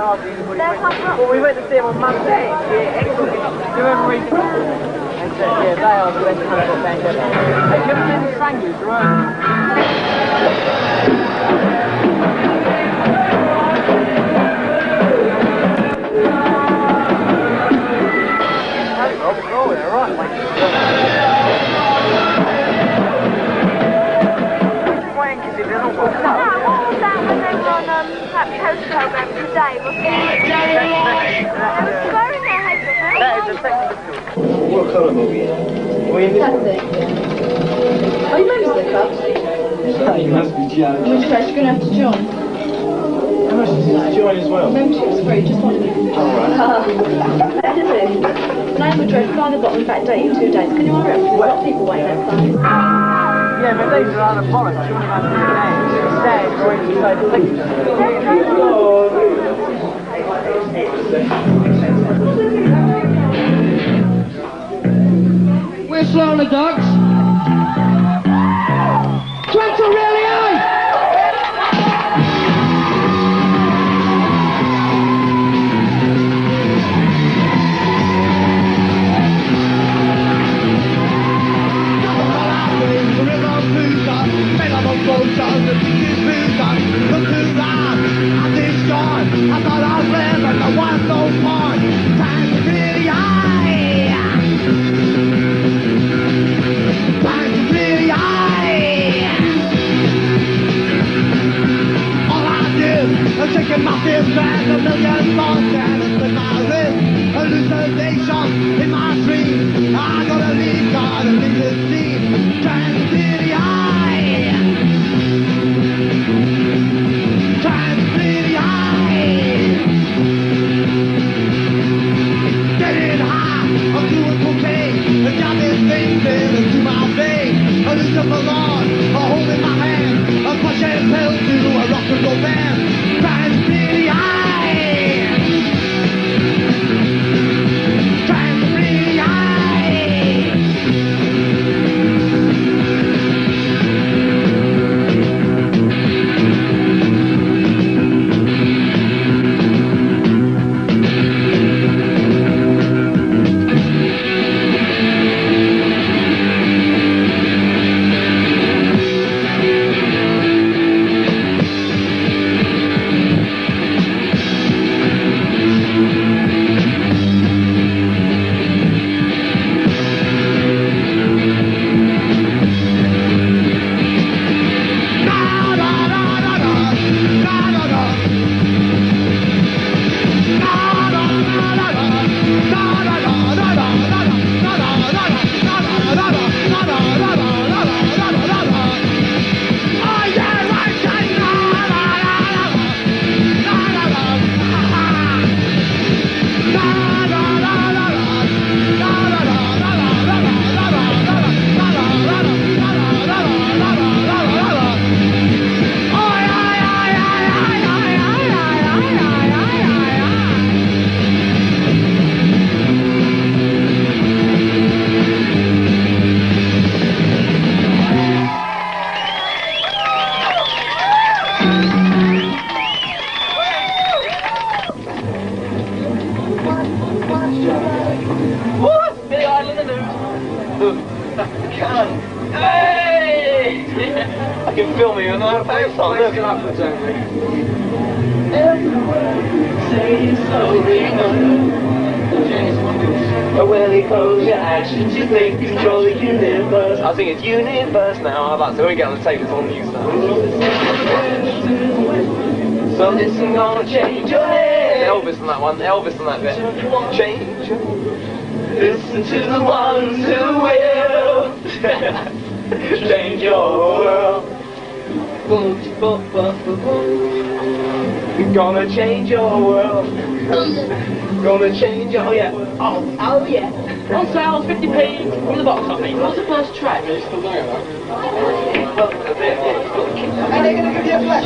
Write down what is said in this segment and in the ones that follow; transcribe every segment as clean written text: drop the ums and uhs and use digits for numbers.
Well, we went to see him on Monday. Yeah, excellent. Do you remember reading? Yeah, they are the best transport band ever. Hey, you ever seen the Stranglers, right? What colour movie is it? Are you members of the club? You must be joking. Which place you're going to have to join? How much is it to join as well? Membership's free, just wanted to join. Name, address, find the bottom, back date in 2 days. Can you hurry up? There's a lot of people waiting outside. Yeah, but these are other bollocks. You wouldn't have to do names. Stand or even say the thing. We're slow on the dogs. Trent Aurelio! I thought I ran, but I want no more. Time to really high. Time to really high. All I did was taking my fist back a million thoughts and with my wrist. Hallucination in my dream. I gotta leave, gotta leave this scene. Time to really high. Time to really high. Getting high, I'm doing cocaine. I got this thing into my vein. A Lucifer Lord, a hole in my hand. A pushing pill to a rock and roll band. Trying to really high. Trying to really high. I can film me and I have face on. Look it up for But when it close your actions, you think control the universe. I think it's universe now. How about so when we get on the tape, it's all new stuff. So this is gonna change your head. Elvis on that one. Elvis on that bit. Change. Listen to the ones who will change your world. Gonna change your world. Gonna change your, oh yeah. Oh yeah. On sale, 50p from the box office. What's the first track? And they're gonna give you a flash.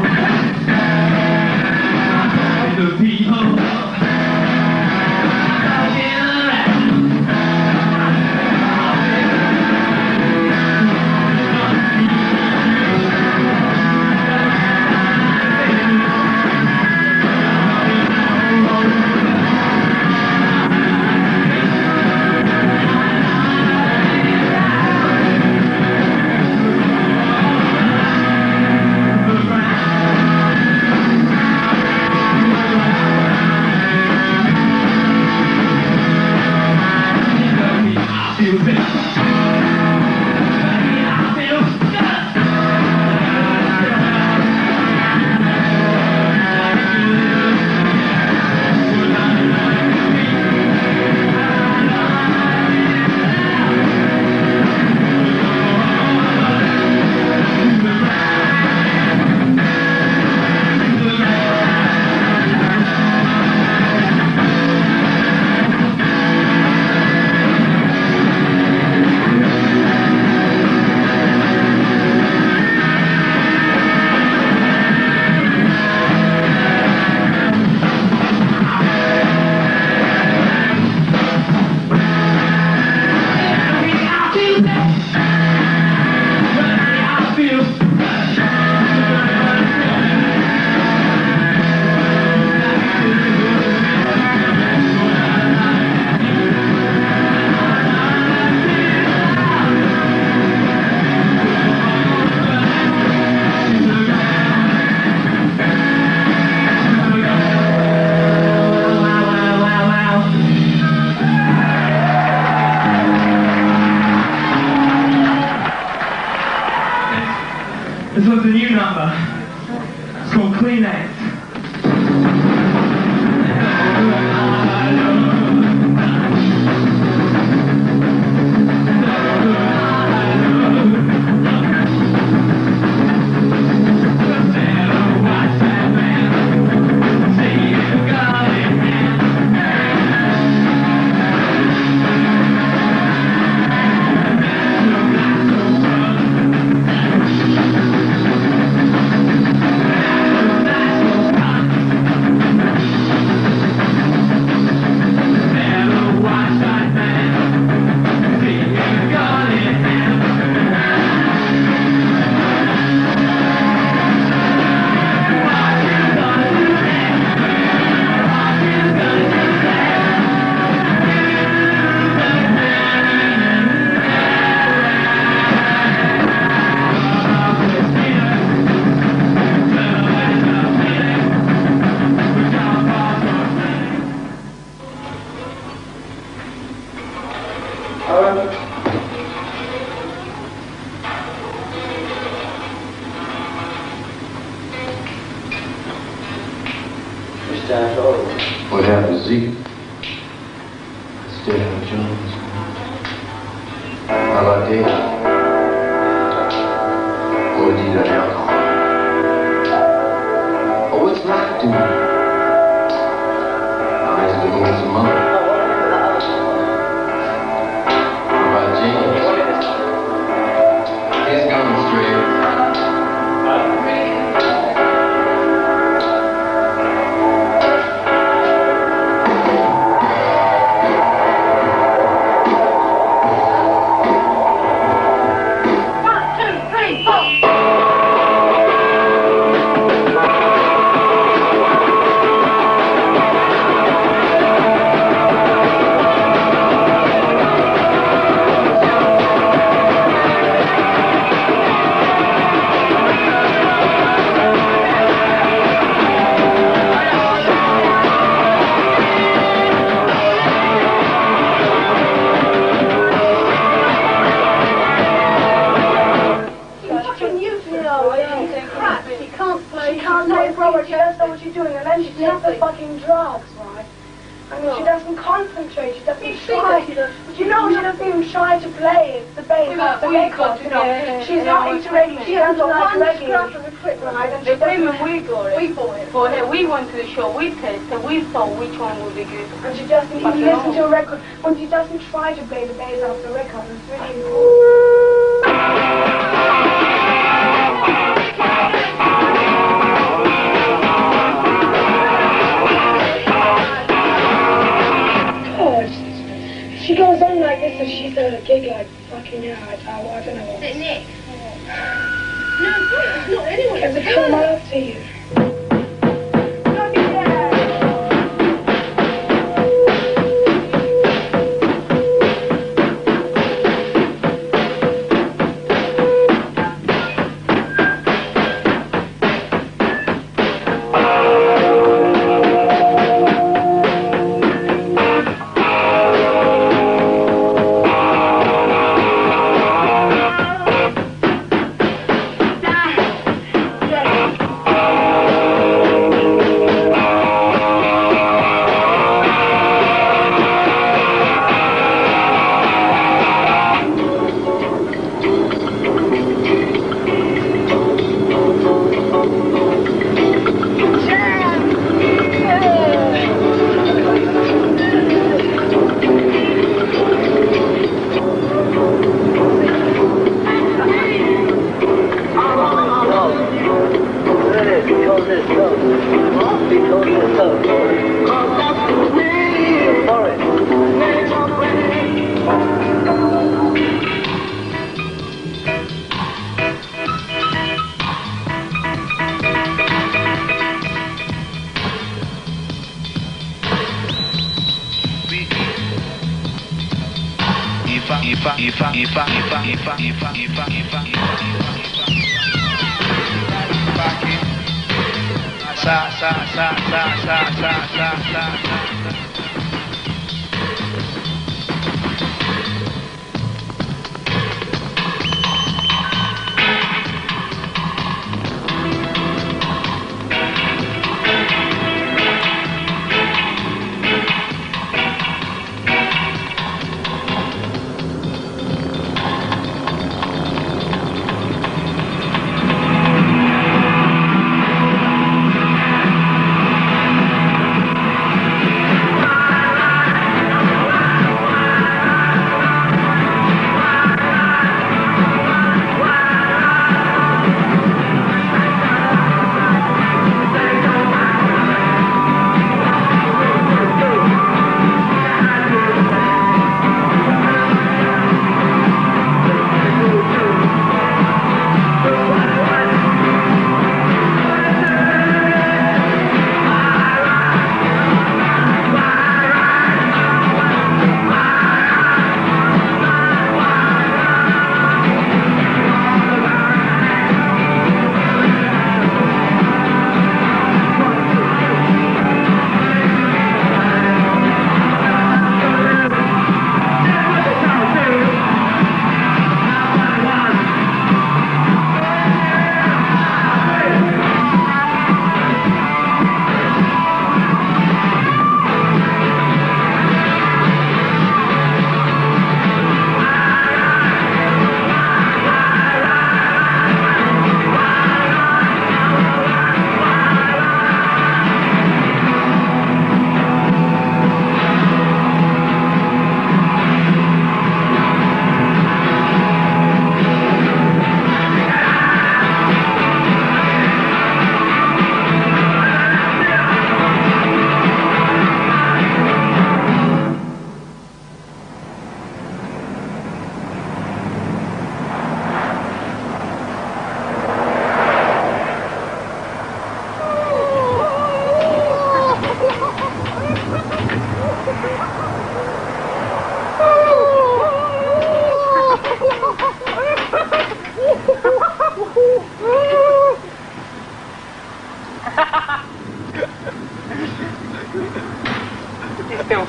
The people What happened to Zeke? Stay out of Jones. How about Dave? Or did he got alcohol? Oh, what's Locke doing? Oh, he's living with his mother. How about James? He's gone straight. We went to the show, we tested, we saw which one would be good. And she doesn't even listen to a record, when she doesn't try to play the bass off the record. It's really important. She goes on like this if she's at a gig like fucking hell. I don't know. Is it Nick? No, it's not anyone. Does it come out to you?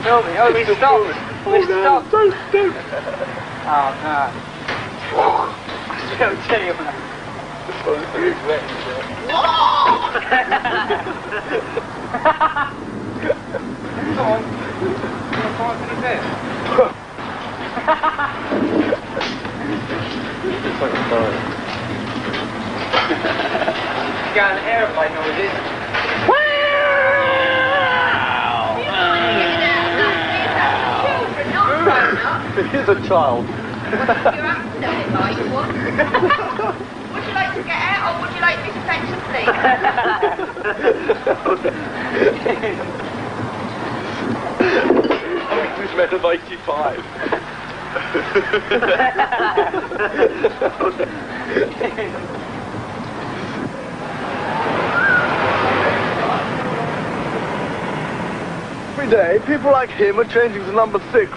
filming. Oh, we stopped. We stopped. Don't. Oh, no. I'll tell you, man. Come on. Come on, can you fit? It's like a bird. You got an airplane noises. It is a child. Would you like to get out or would you like this section, please? I think this meant of 85. Every day, people like him are changing to number 6.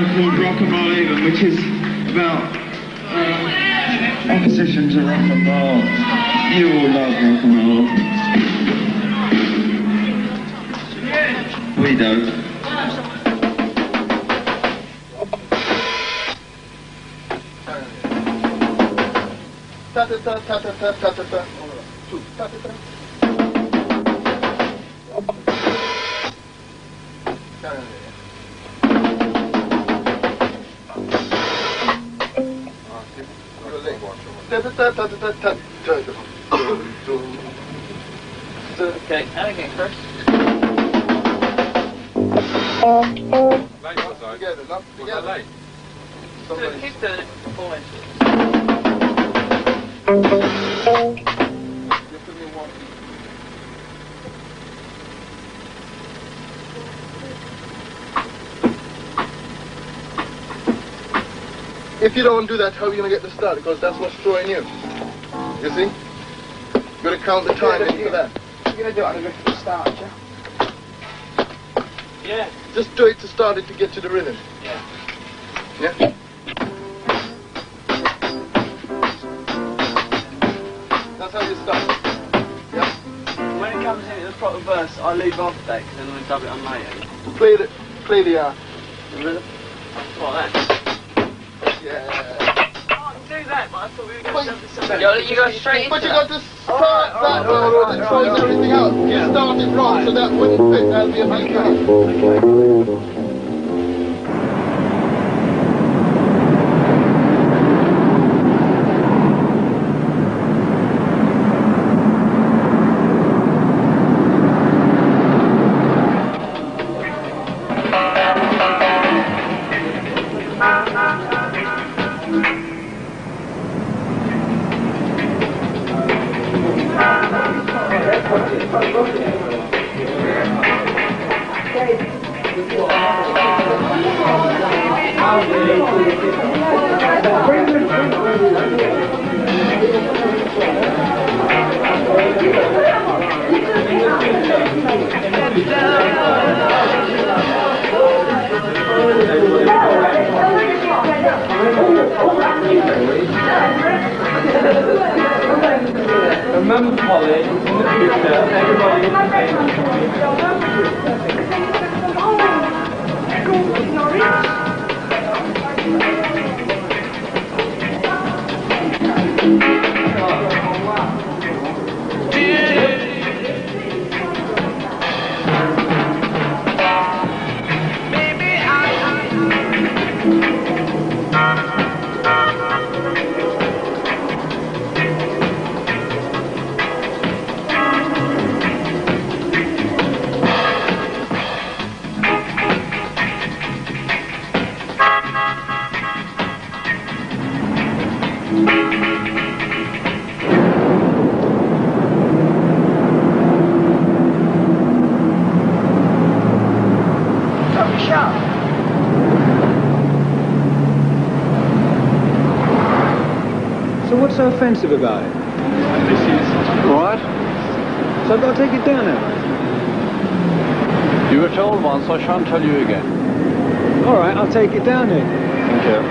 called Rockabilly, which is about opposition to rock and roll. You all love rock and roll. We don't. Ta-ta-ta-ta-ta-ta-ta-ta. Ta-ta-ta. Okay, again, Chris. Together, not together. Keep doing it. Forward. If you don't do that, how are you going to get the start? Because that's what's throwing you. You see? You've got to count the time in for that. You're going to do it on a good start, yeah? Yeah. Just do it to start it to get to the rhythm. Yeah. Yeah? That's how you start. Yeah? When it comes into the proper verse, I leave off that because then I dub it on later. Play the rhythm. Like that. Yeah. Can't do that, but I thought we were going to dub this. You go straight into But you got to start that or it throws everything out. You started wrong, so that wouldn't fit. That'll be a big thing. Remember, Polly, in the future, everybody is the So what's so offensive about it? This is right. So I've got to take it down now? You were told once, I shan't tell you again. All right, I'll take it down then. Thank you.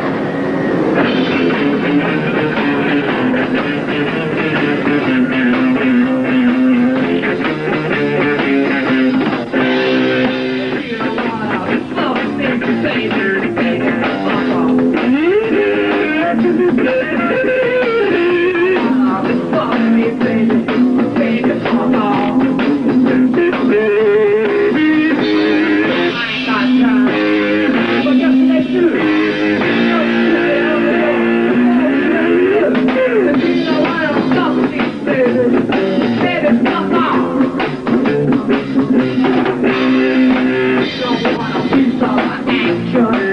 Sure.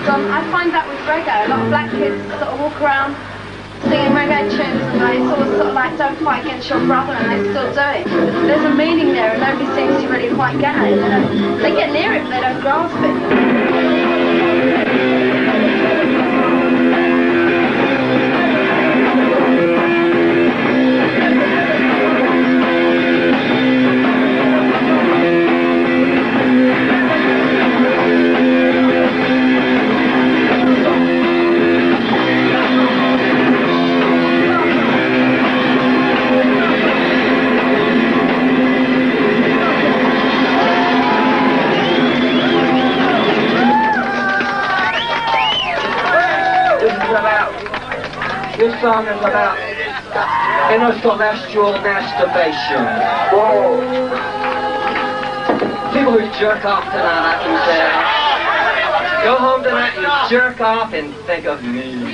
I find that with reggae, a lot of black kids sort of walk around singing reggae tunes and they sort of like don't fight against your brother and they still do it. There's a meaning there and nobody seems to really quite get it. They get near it but they don't grasp it. This song is about intercelestial masturbation. Whoa. People who jerk off tonight, I can say, go home tonight and jerk off and think of me.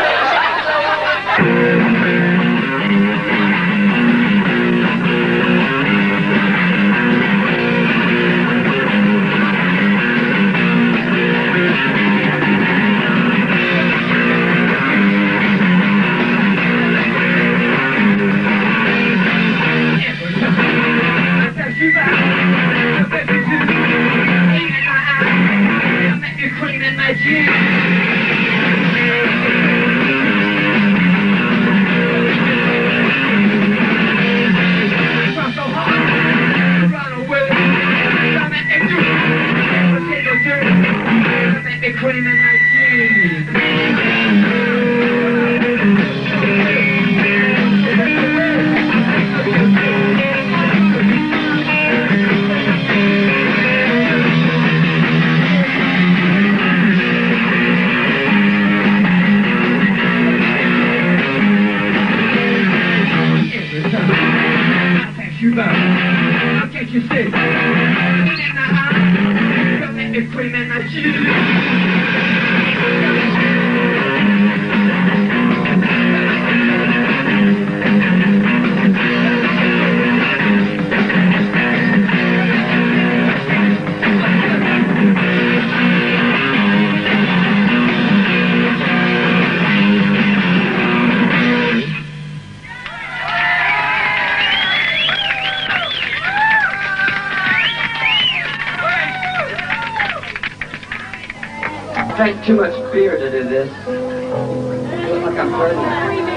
Drank too much beer to do this. I look like I'm pregnant.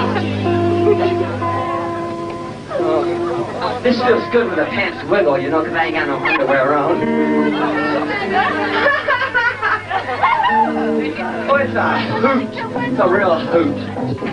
Oh, this feels good when the pants wiggle, you know, because I ain't got no underwear on. Oh, it's a hoot. It's a real hoot.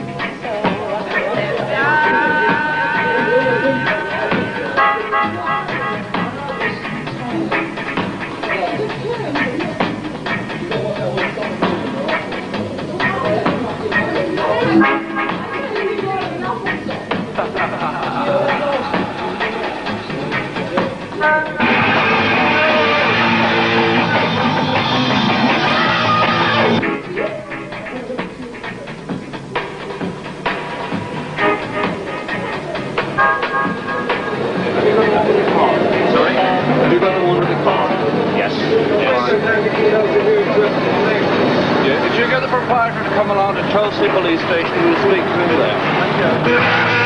If you get the proprietor to come along to Chelsea Police Station, we'll speak to him there.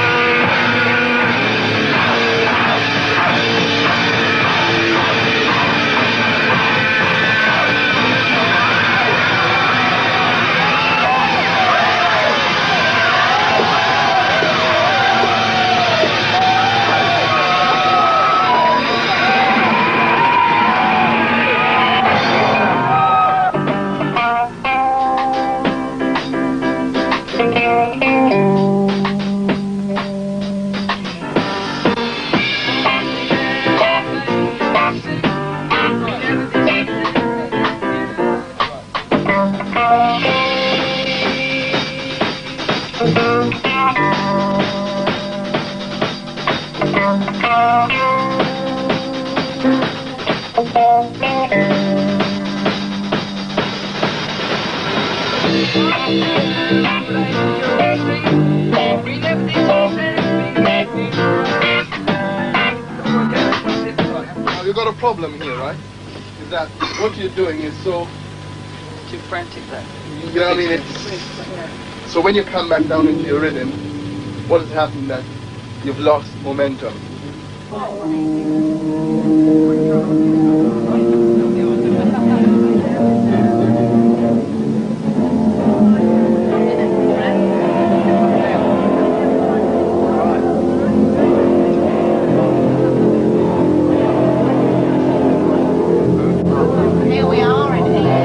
You've got a problem here, right? Is that what you're doing is so too frantic then. You know what I mean? It's, so when you come back down into your rhythm, what has happened that you've lost momentum? Here we are in here.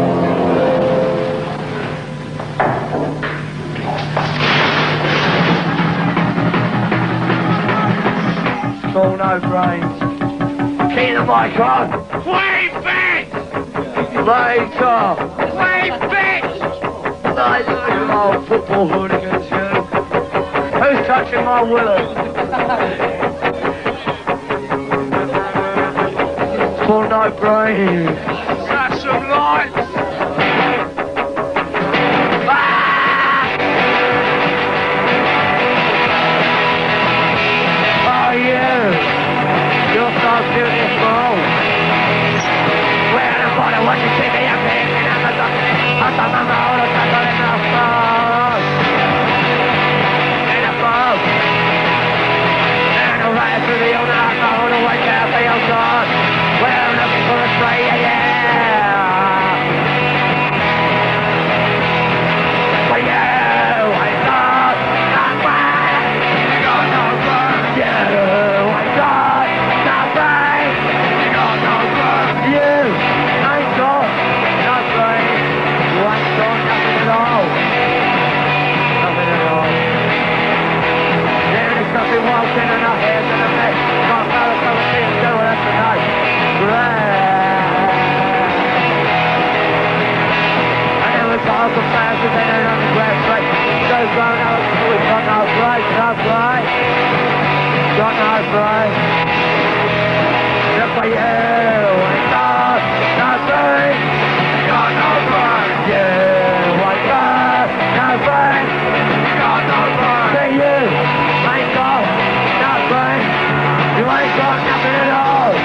All no brains. Key the mic on. Wait, bitch! Later! Wait, bitch! Like you old football hooligans, you. Who's touching my willow? All no brains. That's some lights! You're so beautiful. Where the body what you see me up here and I'm a mama all the time in the phone. And above. And a ride through the old house on the white cafe outside. Where I'm looking for a stray, yeah. For you, I thought not right. You're not right. Yeah, I thought not right. You're not right. You ain't got nothing. You ain't got nothing at all. Nothing at all. There is nothing walking in our heads and our necks. Not about us, I see us do it after night. And then we call some fast and then an underground straight. Goes round out, we've got no right, no right. Got no right. Look for you, ain't got nothing. Got no right. You ain't got nothing. Got no right. Say you ain't got nothing. You ain't got nothing at all.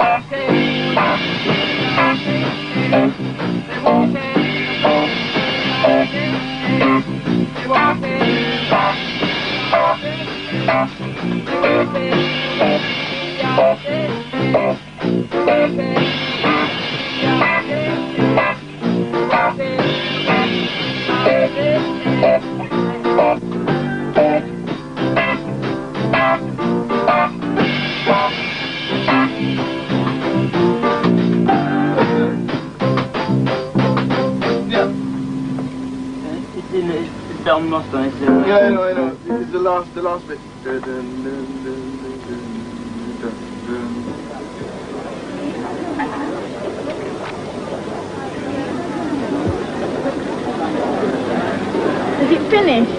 Don Moss on it. Yeah, I know. It's the last bit. Is it finished?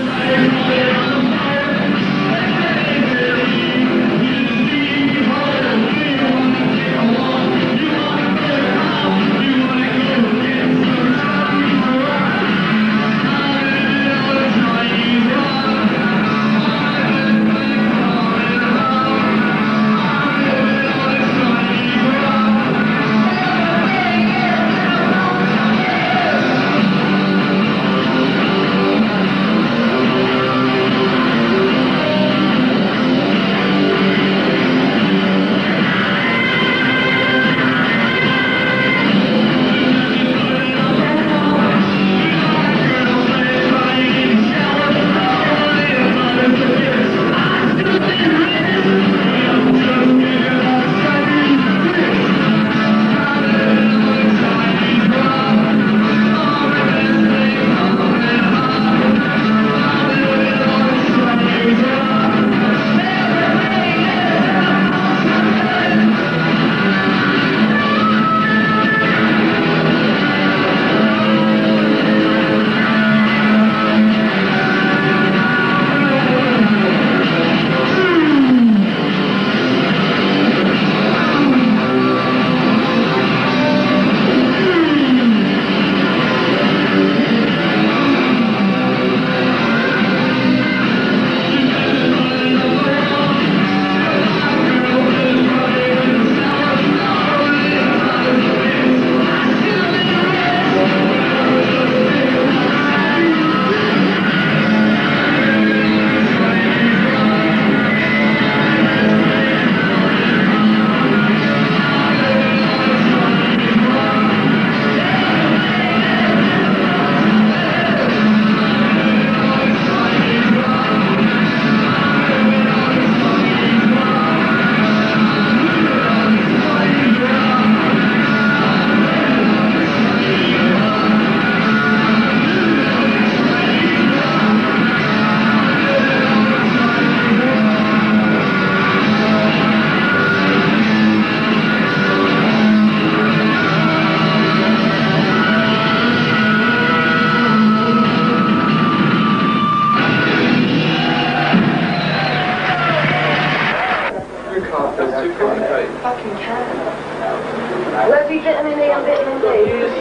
Where's your vitamin E and vitamin D?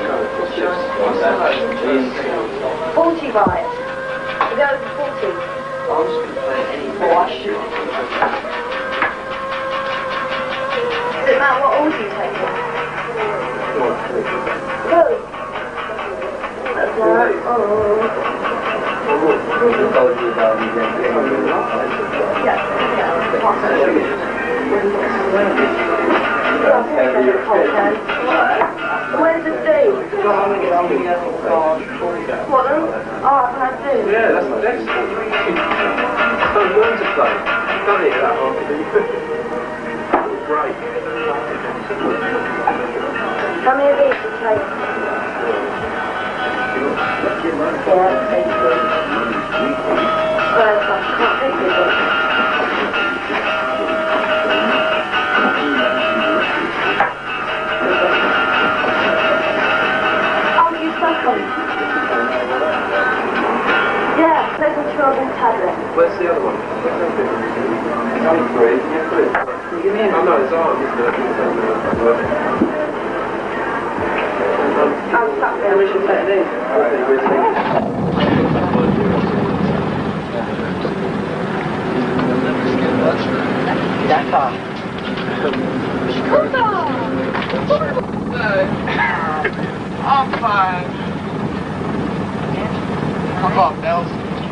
40 bites. You go over 40. Does it matter what order you take it? Good. That's alright. Where's the D? What then? Oh, I can have D. Yeah, that's the next one. Don't learn to play. Done it that after. Great. How many of these should take? Yeah, take it. First, I can't take it. Yeah, take a children's tablet. Where's the other one? I'm free. Yeah, please. Give me a no, it's on. I'm stuck there. We should take these. That car. I'm fine. Come on, Nels.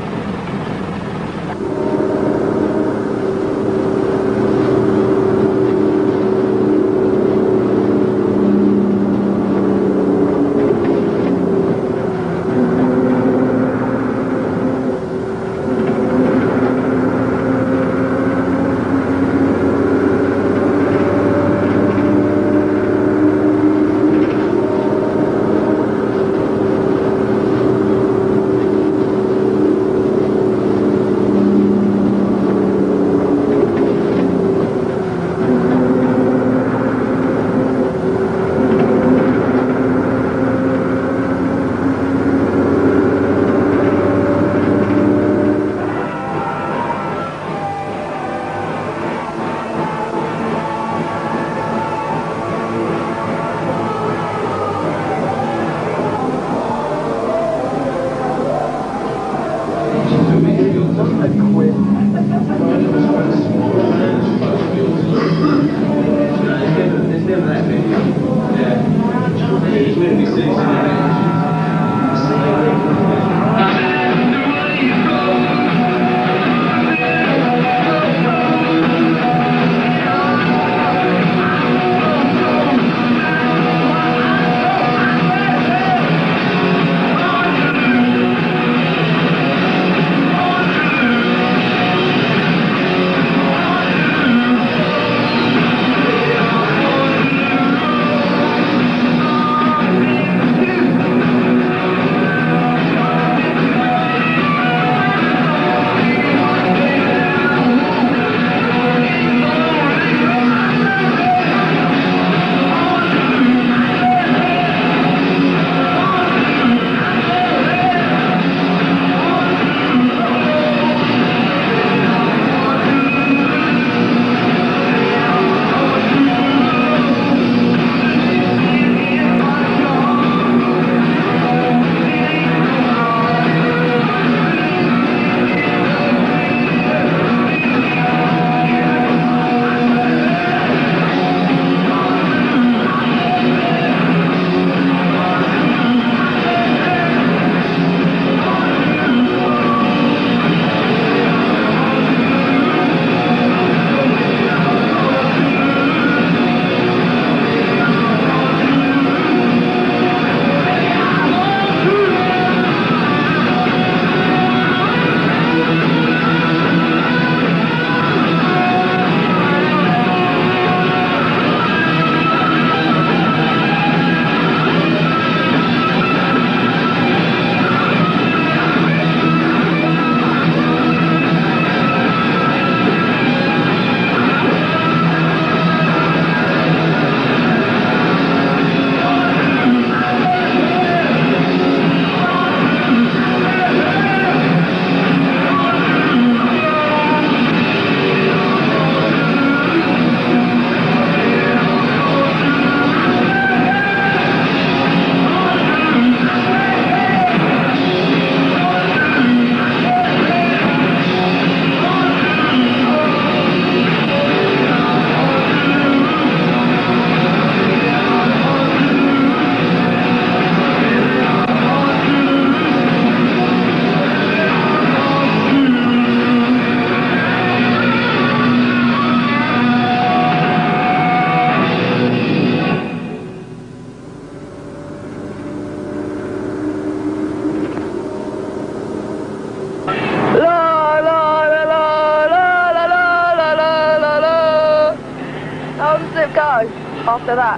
after that.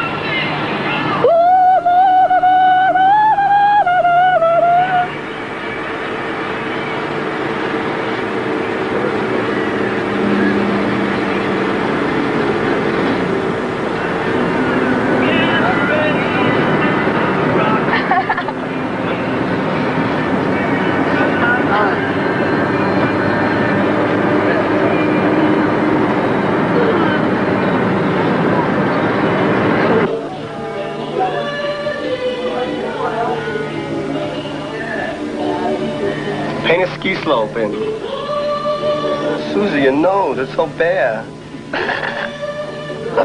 Paint a ski slope and Susie, you know, that's so bad.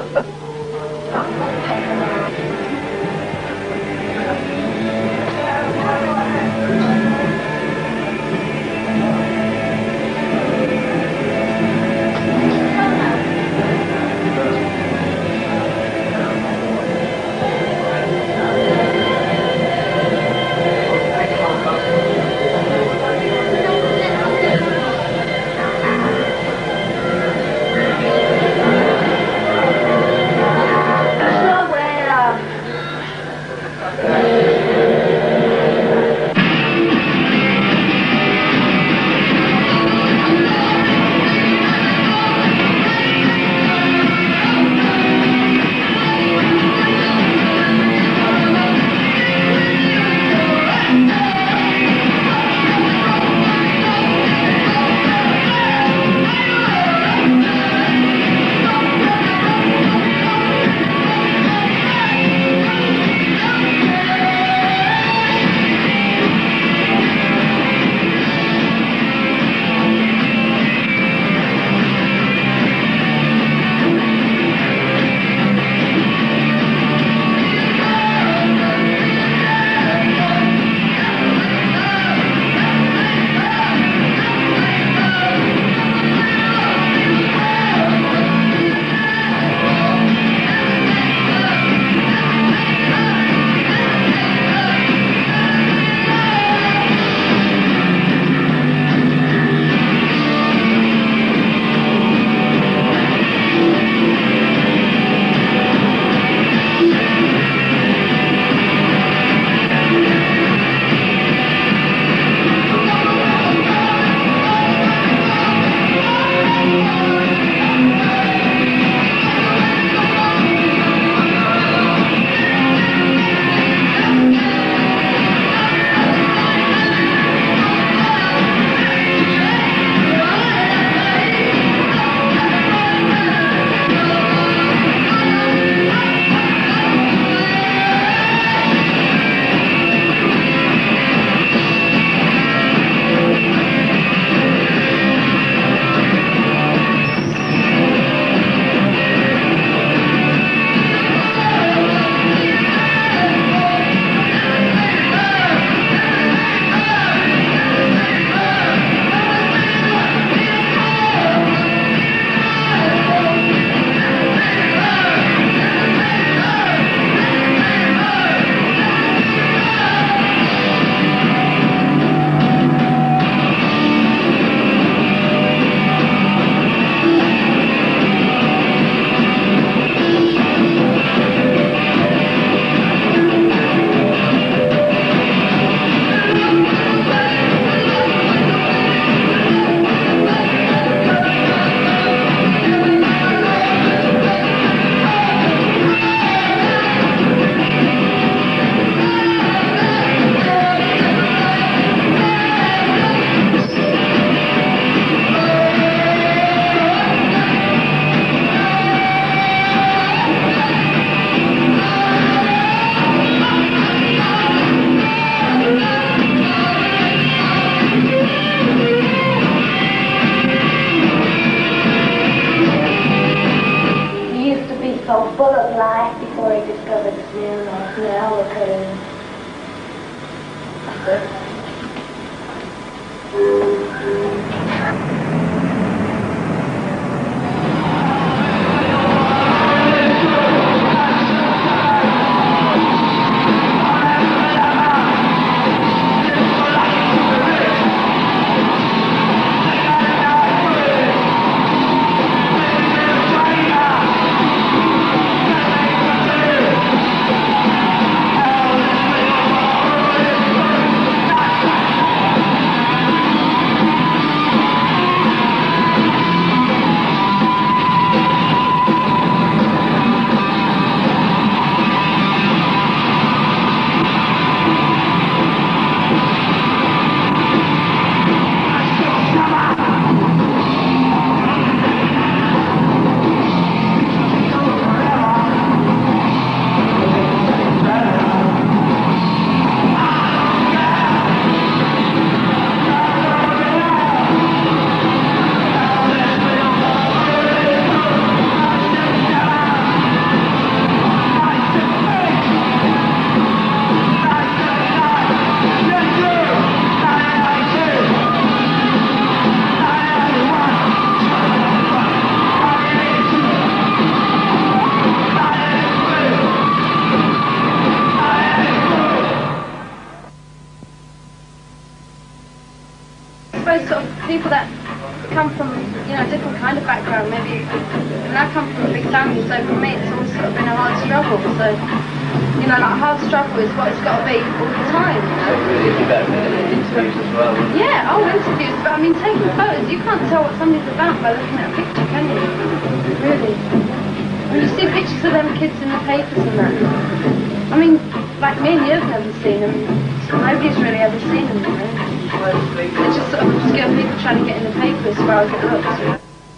people that come from, you know, different kind of background, maybe, and I come from a big family, so for me it's always sort of been a hard struggle, so, you know, like hard struggle is what it's got to be all the time, you know? It's better than interviews as well. Yeah, interviews, but I mean, taking photos, you can't tell what somebody's about by looking at a picture, can you? Really. When you see pictures of them kids in the papers and that, I mean, like me and you've never seen them, nobody's really ever seen them, you know? It's just sort of obscure people trying to get in the paper as far as it looks, you know?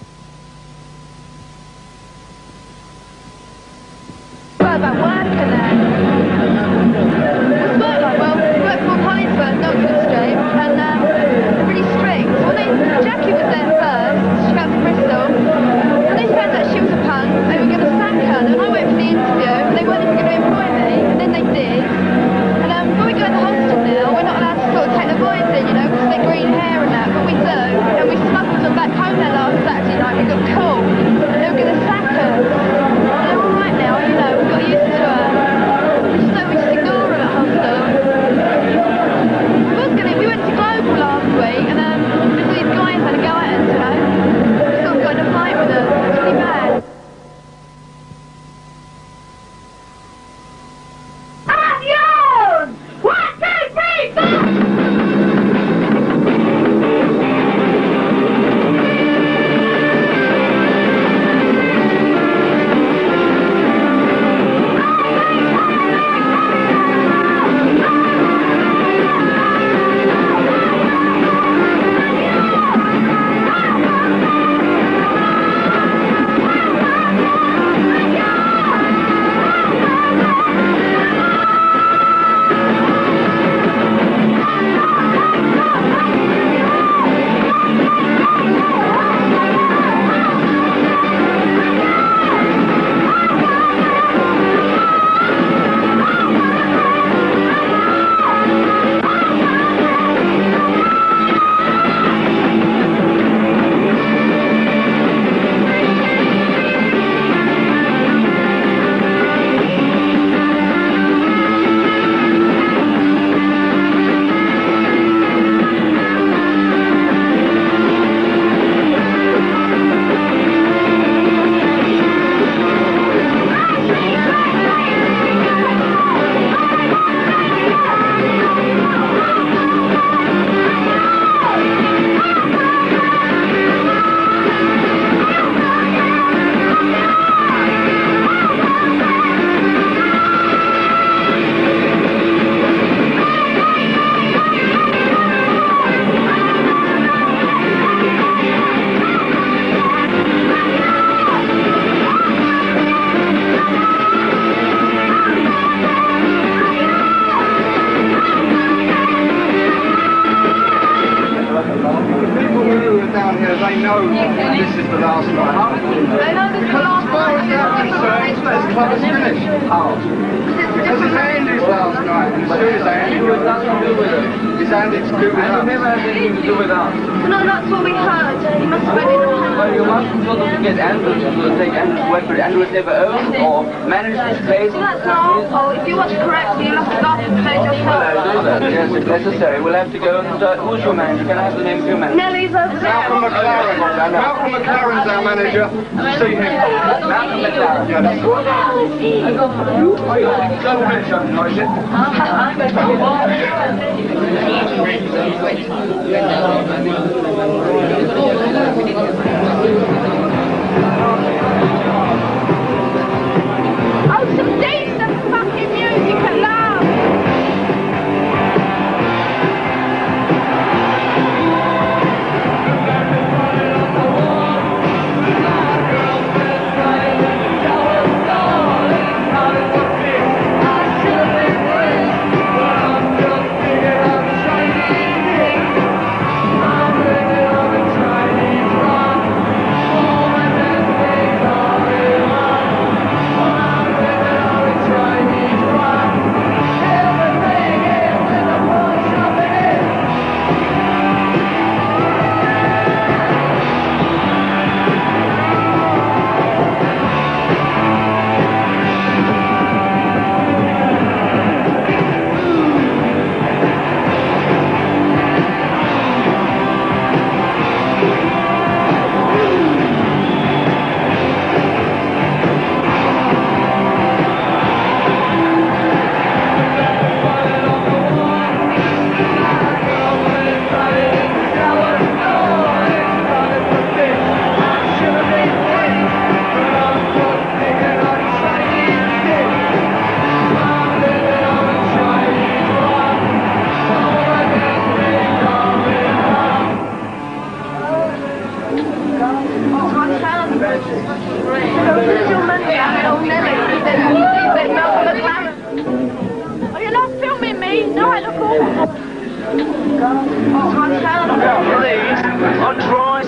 Well, about work and then... What's work like? Well, we work for Hollingsworth, not Good Street, and they're really strict. Well, Jackie was there first, she came from Bristol. When they found out she was a punk, they were going to sack her, and I went for the interview, and they weren't even going to employ me, and then they did. And when we go to the hostel now, we're not allowed to sort of take the boys in, you know, because they're green hair and that, but we do. And we smuggled them back home there last Saturday night, we got caught, and they were going to sack us. And they're all right now, you know, we got used to it. We just ignore them at hostel. We went to Global last week, and these guys had a go at us, you know. We sort of got in a fight with them. It's really bad. Necessary. We'll have to go and who's your manager? Can I have the name of your manager? Nellie's over there. Malcolm McLaren. Malcolm McLaren's our manager. See him. Malcolm McLaren. Yeah, that's Oh, some decent fucking music at last! Trying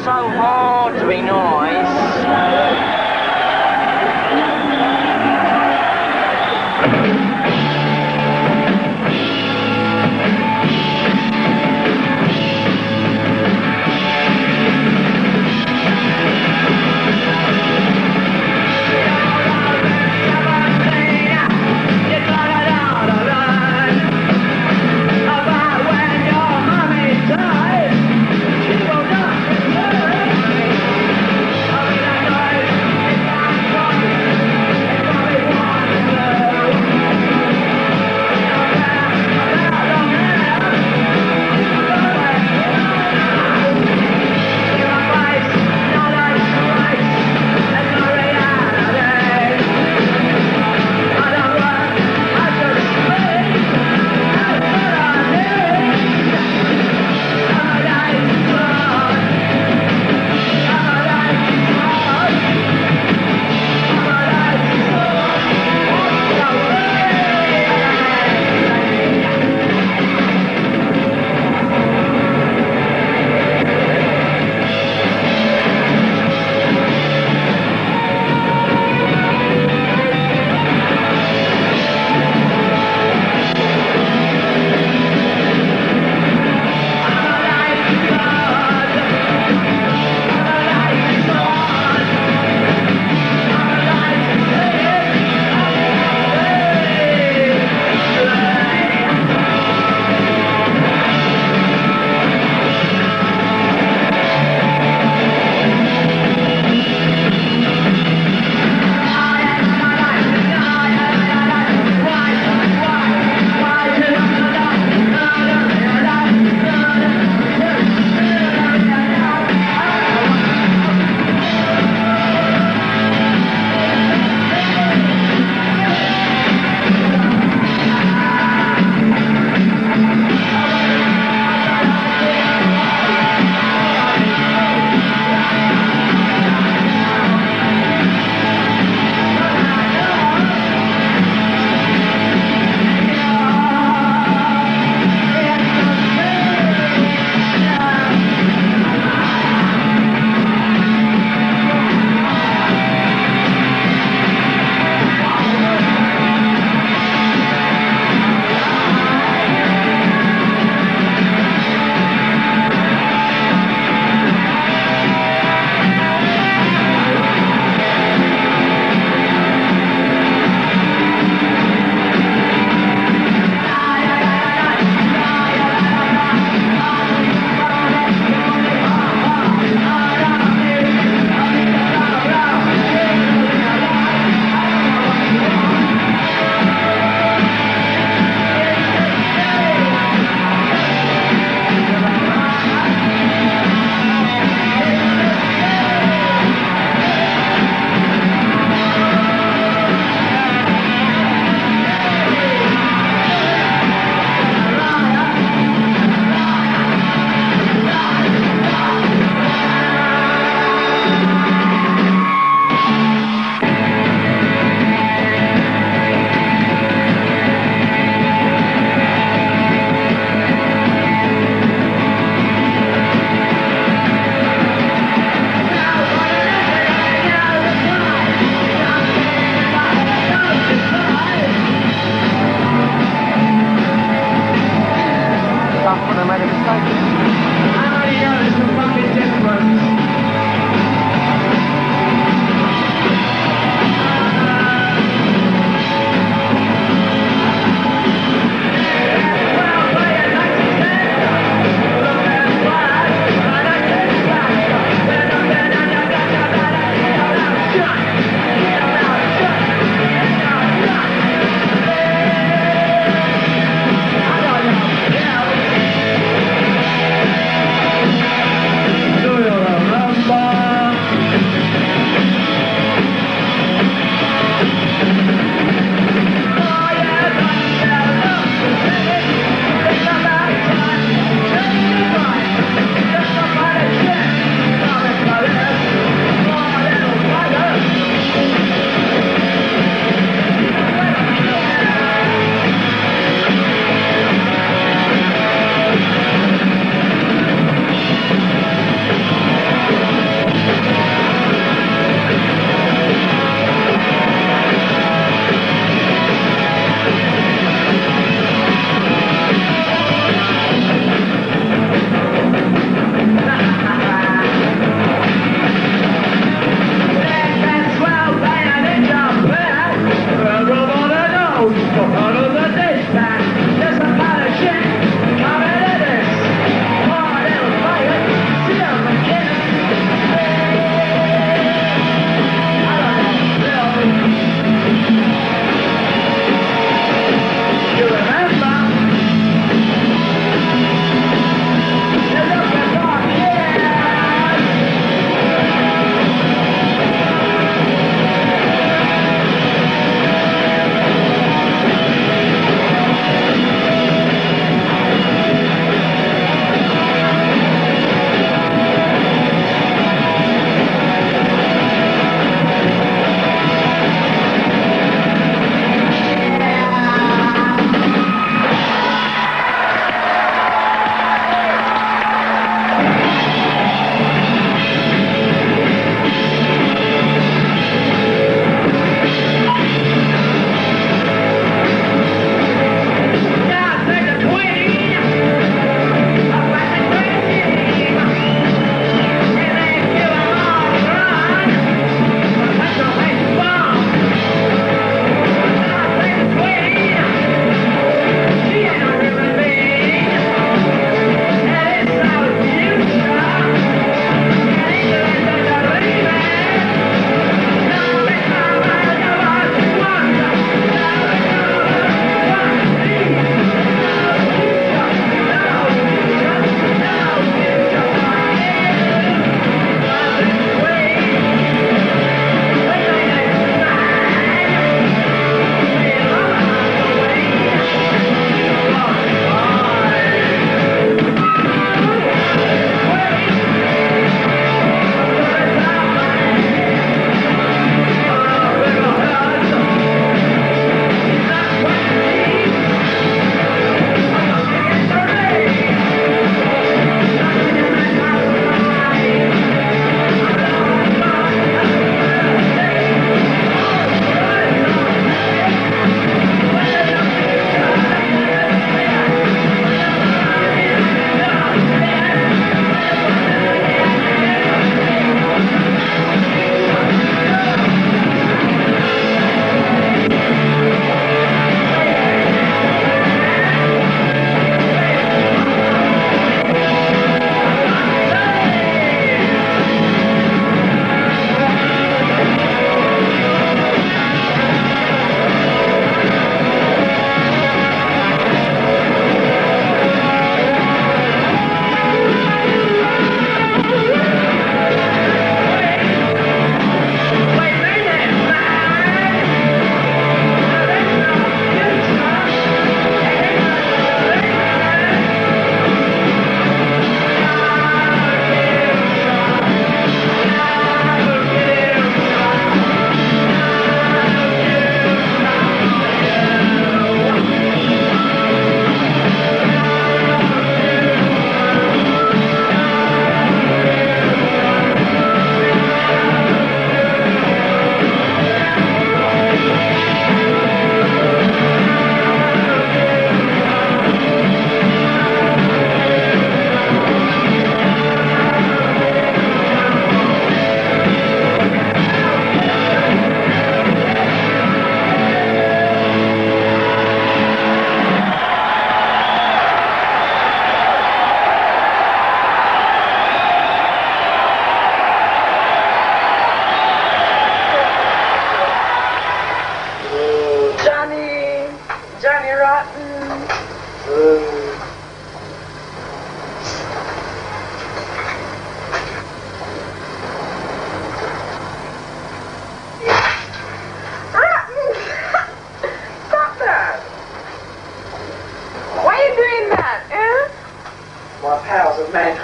so hard to be nice.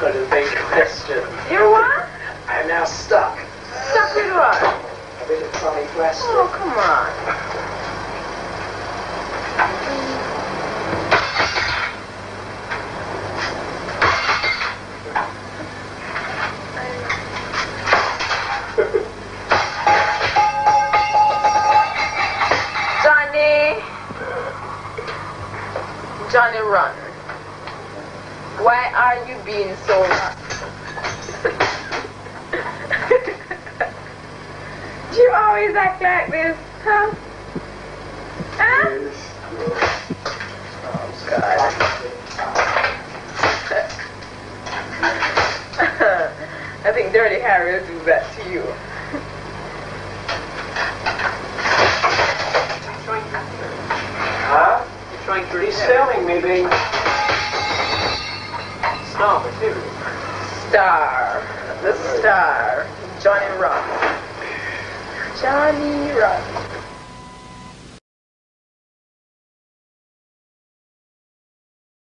What a big question. You're what? I'm now stuck. Stuck with what? A bit of Tommy West. Oh, come on. Johnny, run. Why are you being so rough? Do you always act like this, huh? Huh? Oh, God. I think Dirty Harry will do that to you. Huh? He's selling me the star material. Star. The star. Johnny Rock. Johnny Rock.